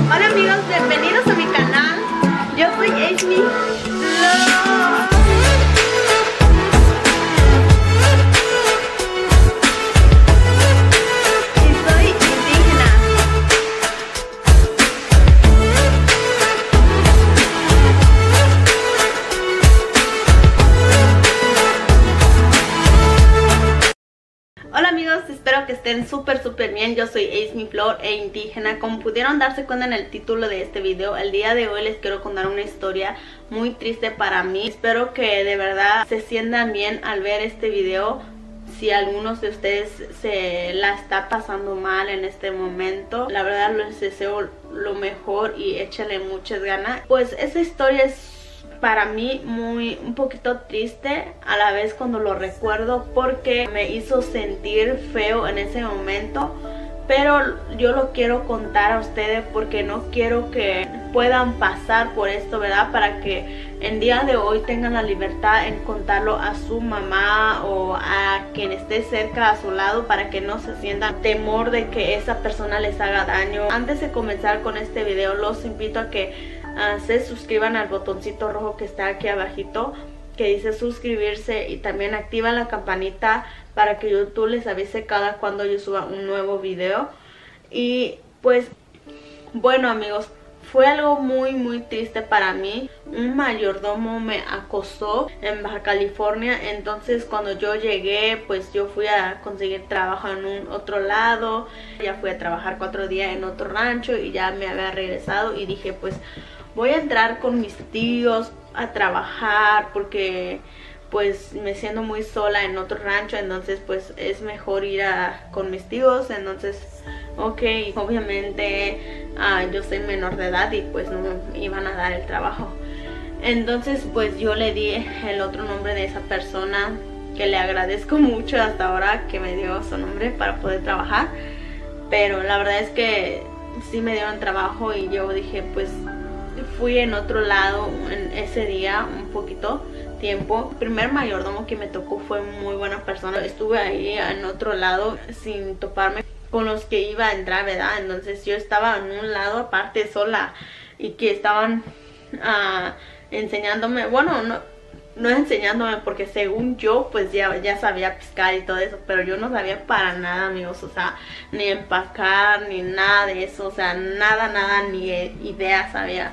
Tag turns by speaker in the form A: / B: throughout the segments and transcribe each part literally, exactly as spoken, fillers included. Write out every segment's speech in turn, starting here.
A: Hola amigos, bienvenidos a mi canal. Yo soy Asmi Vlog. Y soy indígena. Hola amigos, espero que estén súper súper bien. Yo soy Asmi Flor e indígena. Como pudieron darse cuenta en el título de este video, el día de hoy les quiero contar una historia muy triste para mí. Espero que de verdad se sientan bien al ver este video. Si algunos de ustedes se la está pasando mal en este momento, la verdad les deseo lo mejor y échale muchas ganas. Pues esa historia es para mí muy un poquito triste a la vez cuando lo recuerdo, porque me hizo sentir feo en ese momento, pero yo lo quiero contar a ustedes porque no quiero que puedan pasar por esto, ¿verdad? Para que en día de hoy tengan la libertad en contarlo a su mamá o a quien esté cerca a su lado, para que no se sientan temor de que esa persona les haga daño. Antes de comenzar con este video, los invito a que Uh, se suscriban al botoncito rojo que está aquí abajito, que dice suscribirse, y también activan la campanita para que YouTube les avise cada cuando yo suba un nuevo video. Y pues bueno amigos, fue algo muy muy triste para mí. Un mayordomo me acosó en Baja California. Entonces cuando yo llegué, pues yo fui a conseguir trabajo en un otro lado. Ya fui a trabajar cuatro días en otro rancho y ya me había regresado, y dije pues voy a entrar con mis tíos a trabajar porque pues me siento muy sola en otro rancho. Entonces pues es mejor ir a, con mis tíos. Entonces ok, obviamente uh, yo soy menor de edad y pues no me iban a dar el trabajo. Entonces pues yo le di el otro nombre de esa persona, que le agradezco mucho hasta ahora que me dio su nombre para poder trabajar. Pero la verdad es que sí me dieron trabajo y yo dije pues fui en otro lado en ese día un poquito tiempo. El primer mayordomo que me tocó fue muy buena persona. Estuve ahí en otro lado sin toparme con los que iba a entrar, ¿verdad? Entonces yo estaba en un lado aparte sola, y que estaban uh, enseñándome, bueno, no, no enseñándome porque según yo pues ya, ya sabía pescar y todo eso, pero yo no sabía para nada amigos, o sea, ni empacar ni nada de eso, o sea, nada, nada, ni idea sabía.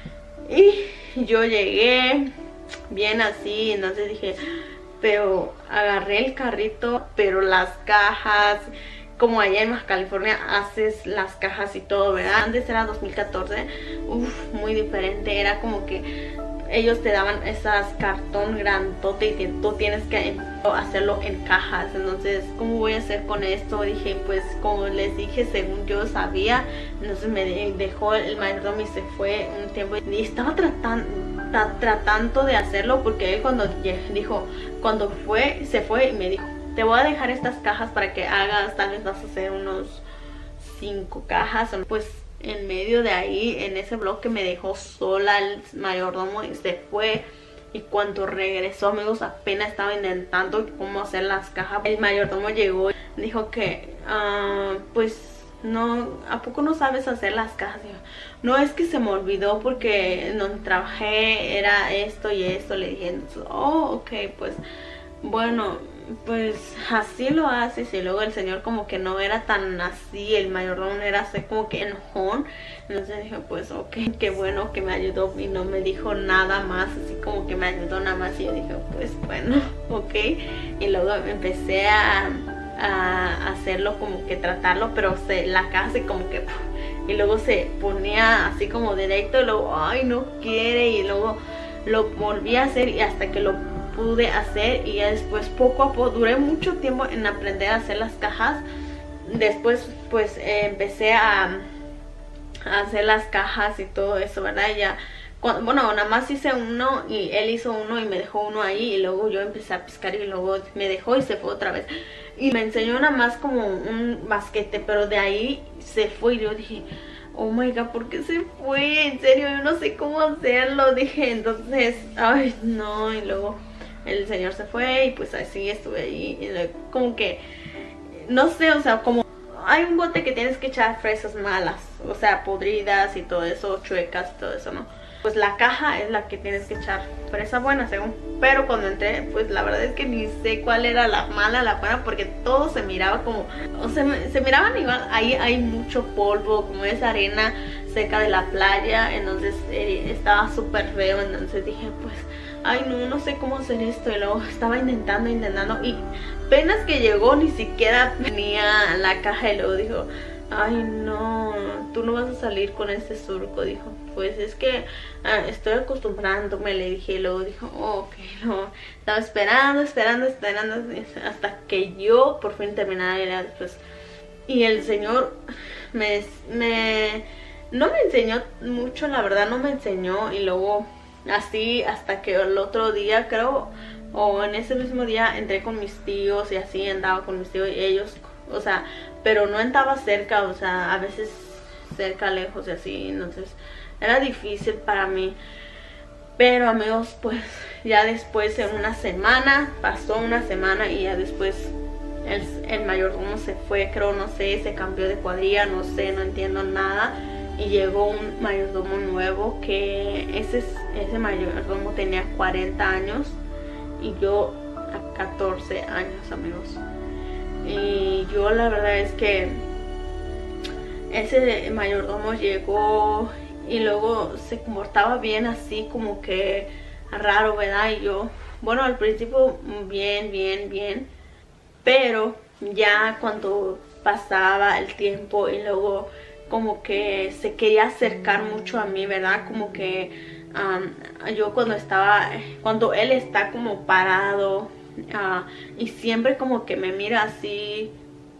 A: Y yo llegué bien así, entonces dije, pero agarré el carrito, pero las cajas, como allá en Baja California haces las cajas y todo, ¿verdad? Antes era dos mil catorce, uff, muy diferente. Era como que ellos te daban esas cartón grandote y tú tienes que hacerlo en cajas. Entonces, ¿cómo voy a hacer con esto? Dije, pues como les dije, según yo sabía. Entonces me dejó el mayordomo y se fue un tiempo. Y estaba tratando, tratando de hacerlo, porque él cuando dijo, cuando fue, se fue y me dijo, te voy a dejar estas cajas para que hagas, tal vez vas a hacer unos cinco cajas. Pues en medio de ahí, en ese bloque, me dejó sola el mayordomo y se fue. Y cuando regresó amigos, apenas estaba intentando cómo hacer las cajas. El mayordomo llegó y dijo que uh, pues no, ¿a poco no sabes hacer las cajas? Y yo, no, es que se me olvidó porque donde trabajé era esto y esto. Le dije, oh, ok, pues bueno, pues así lo haces. Y luego el señor como que no era tan así, el mayordomo era así como que enojón. Entonces dije pues ok, qué bueno que me ayudó y no me dijo nada más, así como que me ayudó nada más. Y yo dije pues bueno, ok. Y luego empecé a, a hacerlo, como que tratarlo, pero se, la caja se como que y luego se ponía así como directo y luego ay no quiere, y luego lo volví a hacer y hasta que lo pude hacer. Y ya después poco a poco, duré mucho tiempo en aprender a hacer las cajas. Después pues eh, empecé a, a hacer las cajas y todo eso, ¿verdad? Y ya, cuando, bueno, nada más hice uno y él hizo uno y me dejó uno ahí, y luego yo empecé a pescar y luego me dejó y se fue otra vez. Y me enseñó nada más como un basquete, pero de ahí se fue y yo dije, oh my god, ¿por qué se fue? En serio, yo no sé cómo hacerlo, dije. Entonces, ay no, y luego el señor se fue y pues así estuve ahí, y como que no sé, o sea, como hay un bote que tienes que echar fresas malas, o sea, podridas y todo eso, chuecas y todo eso, ¿no? Pues la caja es la que tienes que echar fresa buena, según. Pero cuando entré, pues la verdad es que ni sé cuál era la mala, la buena, porque todo se miraba como, o sea, se miraban igual. Ahí hay mucho polvo, como esa arena cerca de la playa, entonces eh, estaba súper feo. Entonces dije, pues, ay no, no sé cómo hacer esto. Y luego estaba intentando, intentando, y apenas que llegó ni siquiera venía la caja. Y luego dijo, ay no, tú no vas a salir con este surco. Dijo, pues es que ah, estoy acostumbrándome, le dije. Y luego dijo, oh, ok, no. Estaba esperando, esperando, esperando hasta que yo por fin terminara. Y después, y el señor me, me no me enseñó mucho, la verdad no me enseñó. Y luego así hasta que el otro día, creo, o en ese mismo día, entré con mis tíos y así andaba con mis tíos y ellos, o sea, pero no estaba cerca, o sea, a veces cerca, lejos y así. Entonces era difícil para mí. Pero amigos, pues ya después, en una semana, pasó una semana y ya después el, el mayordomo se fue, creo, no sé, se cambió de cuadrilla, no sé, no entiendo nada. Y llegó un mayordomo nuevo, que ese, ese mayordomo tenía cuarenta años y yo a catorce años, amigos. Y yo la verdad es que ese mayordomo llegó y luego se comportaba bien, así como que raro, ¿verdad? Y yo, bueno, al principio bien, bien, bien, pero ya cuando pasaba el tiempo y luego como que se quería acercar mucho a mí, ¿verdad? Como que um, yo cuando estaba, cuando él está como parado uh, y siempre como que me mira así,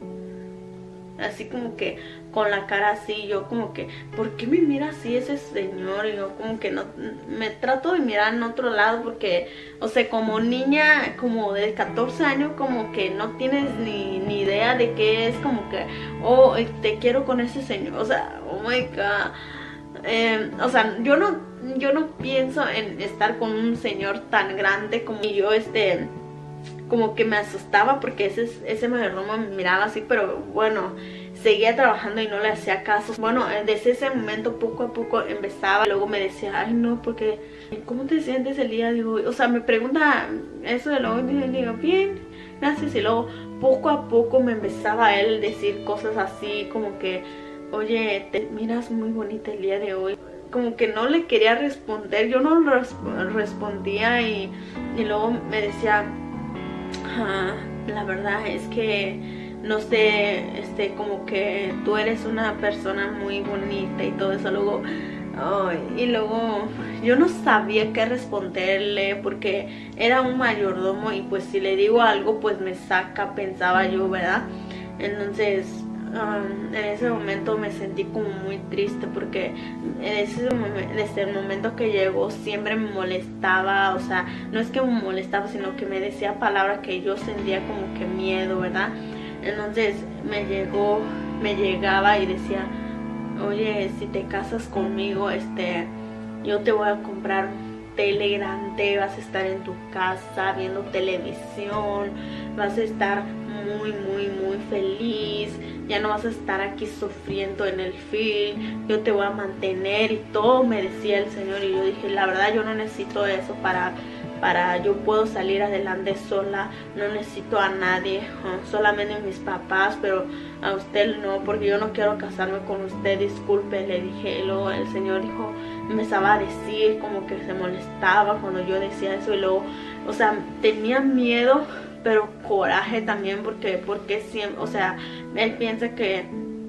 A: así como que con la cara así, yo como que, ¿por qué me mira así ese señor? Y yo como que no, me trato de mirar en otro lado porque, o sea, como niña, como de catorce años, como que no tienes ni, ni idea de qué es, como que, oh, te quiero con ese señor, o sea, oh my god. Eh, o sea, yo no, yo no pienso en estar con un señor tan grande como yo, este, como que me asustaba porque ese, ese mayordomo me miraba así, pero bueno, seguía trabajando y no le hacía caso. Bueno, desde ese momento poco a poco empezaba. Luego me decía, ay no, porque ¿cómo te sientes el día de hoy? O sea, me pregunta eso de luego y le digo, bien, gracias. Y luego poco a poco me empezaba a él decir cosas así como que, oye, te miras muy bonita el día de hoy. Como que no le quería responder, yo no res respondía y, y luego me decía, ah, la verdad es que no sé, este, como que tú eres una persona muy bonita y todo eso. Luego, oh, y luego yo no sabía qué responderle porque era un mayordomo y pues si le digo algo pues me saca, pensaba yo, ¿verdad? Entonces um, en ese momento me sentí como muy triste porque en ese momento, desde el momento que llegó siempre me molestaba. O sea, no es que me molestaba, sino que me decía palabras que yo sentía como que miedo, ¿verdad? Entonces me llegó, me llegaba y decía, oye, si te casas conmigo, este, yo te voy a comprar tele grande, vas a estar en tu casa viendo televisión, vas a estar muy, muy, muy feliz, ya no vas a estar aquí sufriendo en el film, yo te voy a mantener y todo, me decía el Señor. Y yo dije, la verdad yo no necesito eso para... para yo puedo salir adelante sola, no necesito a nadie, solamente a mis papás, pero a usted no, porque yo no quiero casarme con usted, disculpe, le dije. Y luego el Señor dijo, me empezaba a decir como que se molestaba cuando yo decía eso. Y luego, o sea, tenía miedo, pero coraje también, porque, porque siempre, o sea, él piensa que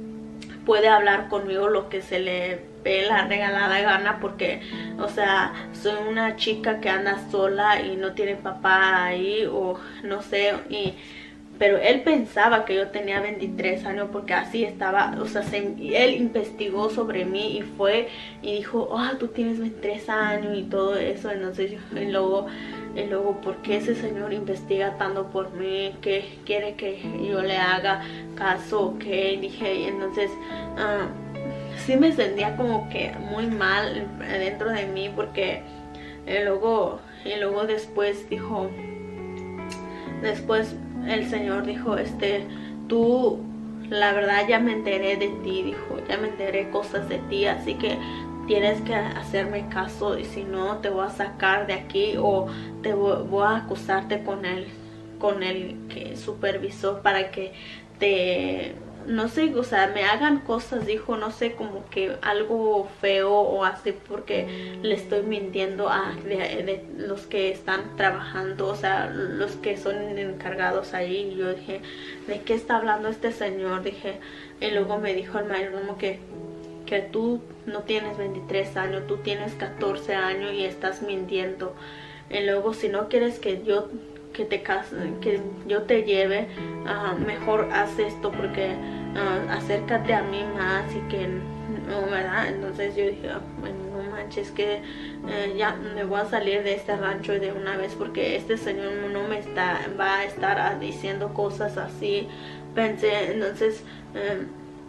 A: puede hablar conmigo lo que se le ve la regalada gana, porque, o sea, soy una chica que anda sola y no tiene papá ahí, o no sé, y pero él pensaba que yo tenía veintitrés años porque así estaba, o sea, se, él investigó sobre mí y fue y dijo, ah, oh, tú tienes veintitrés años y todo eso. Entonces yo, y luego, y luego, ¿por qué ese señor investiga tanto por mí? ¿Qué quiere que yo le haga caso o qué? Dije, y entonces uh, sí me sentía como que muy mal dentro de mí, porque y luego, y luego después dijo, después el Señor dijo, este, tú, la verdad ya me enteré de ti, dijo, ya me enteré cosas de ti, así que tienes que hacerme caso y si no te voy a sacar de aquí o te voy, voy a acusarte con el, con el que supervisor para que te, no sé, o sea, me hagan cosas, dijo, no sé, como que algo feo o así porque le estoy mintiendo a de, de los que están trabajando, o sea, los que son encargados ahí. Y yo dije, ¿de qué está hablando este señor? Dije, y luego me dijo el mayordomo que que tú no tienes veintitrés años, tú tienes catorce años y estás mintiendo. Y luego si no quieres que yo que te case, que yo te lleve, uh, mejor haz esto porque uh, acércate a mí más y que no, ¿verdad? Entonces yo dije, bueno, no manches, que uh, ya me voy a salir de este rancho de una vez porque este señor no me está va a estar diciendo cosas así. Pensé, entonces uh,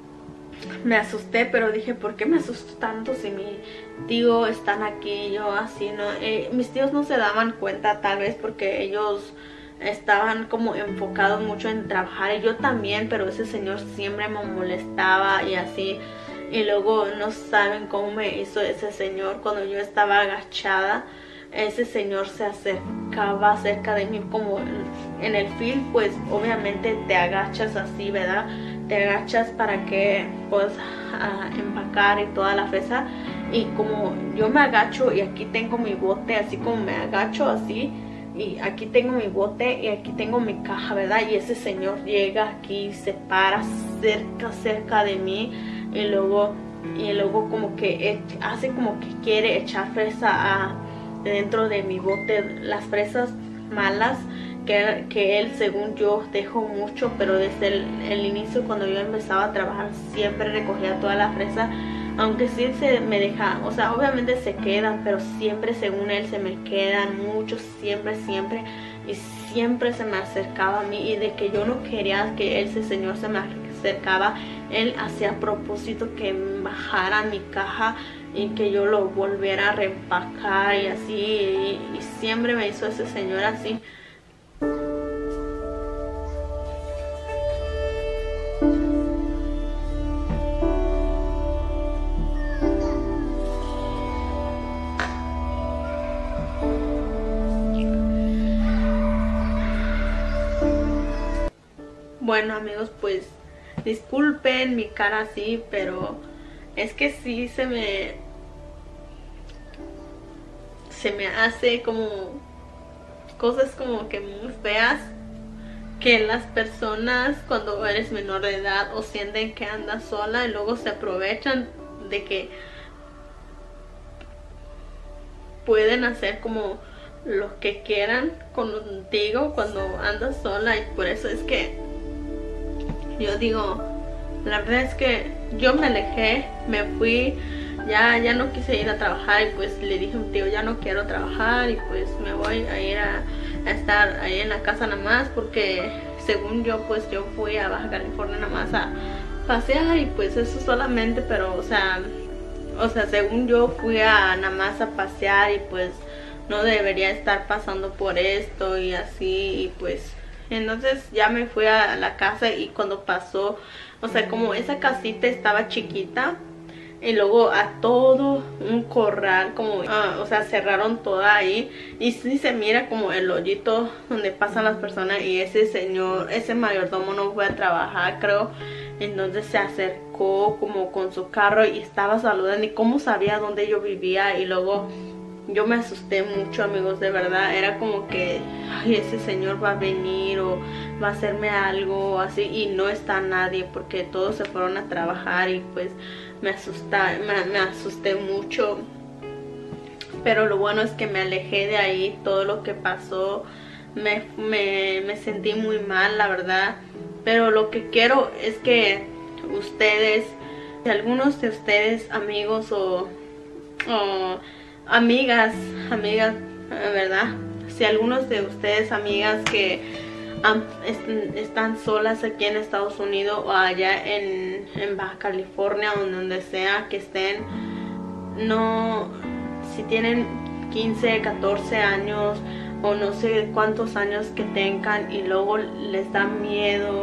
A: me asusté, pero dije, ¿por qué me asusto tanto si mi tío están aquí? Yo así, ¿no? Eh, mis tíos no se daban cuenta, tal vez porque ellos estaban como enfocados mucho en trabajar y yo también, pero ese señor siempre me molestaba y así. Y luego no saben cómo me hizo ese señor cuando yo estaba agachada. Ese señor se acercaba cerca de mí como en el film, pues obviamente te agachas así, ¿verdad? Te agachas para que puedas uh, empacar y toda la fresa. Y como yo me agacho y aquí tengo mi bote, así como me agacho así, y aquí tengo mi bote y aquí tengo mi caja, ¿verdad? Y ese señor llega aquí, se para cerca, cerca de mí y luego, y luego como que hace como que quiere echar fresa a, dentro de mi bote, las fresas malas que, que él, según yo, dejó mucho, pero desde el, el inicio cuando yo empezaba a trabajar siempre recogía toda la fresa, aunque sí se me deja, o sea, obviamente se quedan, pero siempre según él se me quedan muchos, siempre, siempre, y siempre se me acercaba a mí, y de que yo no quería que ese señor se me acercaba, él hacía a propósito que bajara mi caja y que yo lo volviera a reempacar y así, y, y siempre me hizo ese señor así. Bueno amigos, pues disculpen mi cara así, pero es que sí se me se me hace como cosas como que muy feas, que las personas cuando eres menor de edad o sienten que andas sola y luego se aprovechan de que pueden hacer como lo que quieran contigo cuando andas sola. Y por eso es que yo digo, la verdad es que yo me alejé, me fui, ya, ya no quise ir a trabajar y pues le dije a mi tío, ya no quiero trabajar y pues me voy a ir a, a estar ahí en la casa nada más, porque según yo pues yo fui a Baja California nada más a pasear y pues eso solamente, pero o sea, o sea según yo fui a nada más a pasear y pues no debería estar pasando por esto y así, y pues entonces ya me fui a la casa. Y cuando pasó, o sea, como esa casita estaba chiquita y luego a todo un corral, como, uh, o sea, cerraron toda ahí y sí se mira como el hoyito donde pasan las personas. Y ese señor, ese mayordomo no fue a trabajar, creo. Entonces se acercó como con su carro y estaba saludando, y cómo sabía dónde yo vivía. Y luego yo me asusté mucho, amigos, de verdad. Era como que, ay, ese señor va a venir o va a hacerme algo así, y no está nadie porque todos se fueron a trabajar. Y pues me asusté, me, me asusté mucho. Pero lo bueno es que me alejé de ahí. Todo lo que pasó me, me, me sentí muy mal, la verdad. Pero lo que quiero es que ustedes, algunos de ustedes, amigos o, o amigas, amigas, ¿verdad? Si algunos de ustedes, amigas, que um, est están solas aquí en Estados Unidos o allá en, en Baja California o donde sea que estén, no, si tienen quince, catorce años o no sé cuántos años que tengan y luego les da miedo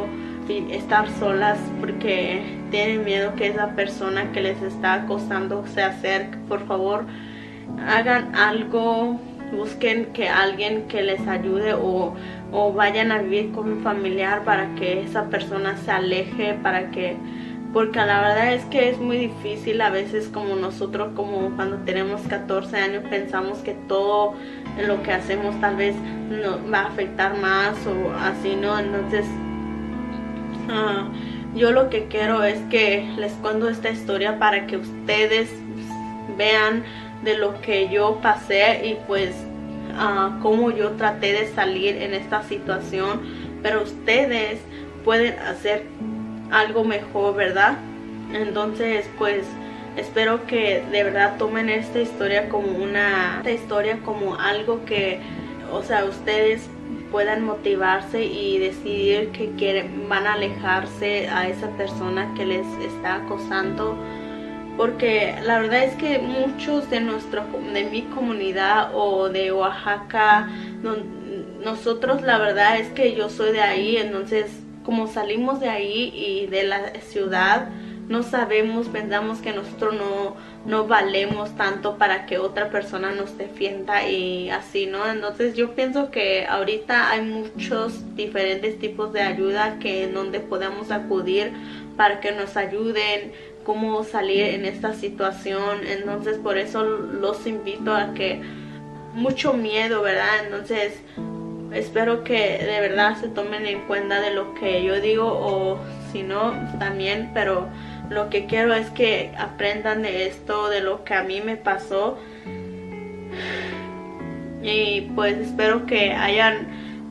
A: estar solas porque tienen miedo que esa persona que les está acosando se acerque. Por favor, hagan algo, busquen que alguien que les ayude o, o vayan a vivir con un familiar para que esa persona se aleje, para que, porque la verdad es que es muy difícil a veces, como nosotros, como cuando tenemos catorce años, pensamos que todo lo que hacemos tal vez nos va a afectar más o así, ¿no? Entonces uh, yo lo que quiero es que les cuento esta historia para que ustedes vean de lo que yo pasé y pues uh, cómo yo traté de salir en esta situación, pero ustedes pueden hacer algo mejor, ¿verdad? Entonces pues espero que de verdad tomen esta historia como una esta historia como algo que, o sea, ustedes puedan motivarse y decidir que quieren, van a alejarse a esa persona que les está acosando, porque la verdad es que muchos de nuestro de mi comunidad o de Oaxaca, no, nosotros la verdad es que yo soy de ahí, entonces como salimos de ahí y de la ciudad, no sabemos, pensamos que nosotros no, no valemos tanto para que otra persona nos defienda y así, ¿no? Entonces yo pienso que ahorita hay muchos diferentes tipos de ayuda que en donde podemos acudir para que nos ayuden cómo salir en esta situación. Entonces por eso los invito a que, mucho miedo, ¿verdad? Entonces espero que de verdad se tomen en cuenta de lo que yo digo, o si no también, pero lo que quiero es que aprendan de esto, de lo que a mí me pasó. Y pues espero que hayan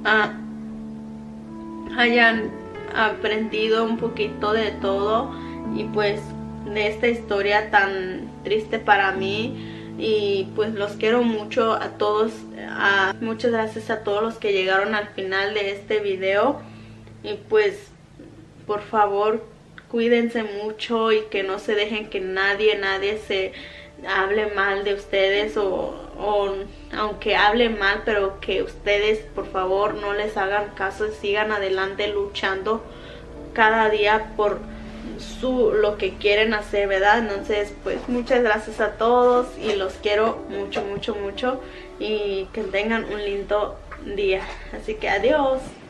A: uh, hayan aprendido un poquito de todo y pues de esta historia tan triste para mí. Y pues los quiero mucho a todos. A, muchas gracias a todos los que llegaron al final de este video. Y pues por favor cuídense mucho y que no se dejen que nadie, nadie se hable mal de ustedes, o, o aunque hable mal, pero que ustedes por favor no les hagan caso, sigan adelante luchando cada día por su lo que quieren hacer, ¿verdad? Entonces pues muchas gracias a todos y los quiero mucho, mucho, mucho, y que tengan un lindo día. Así que adiós.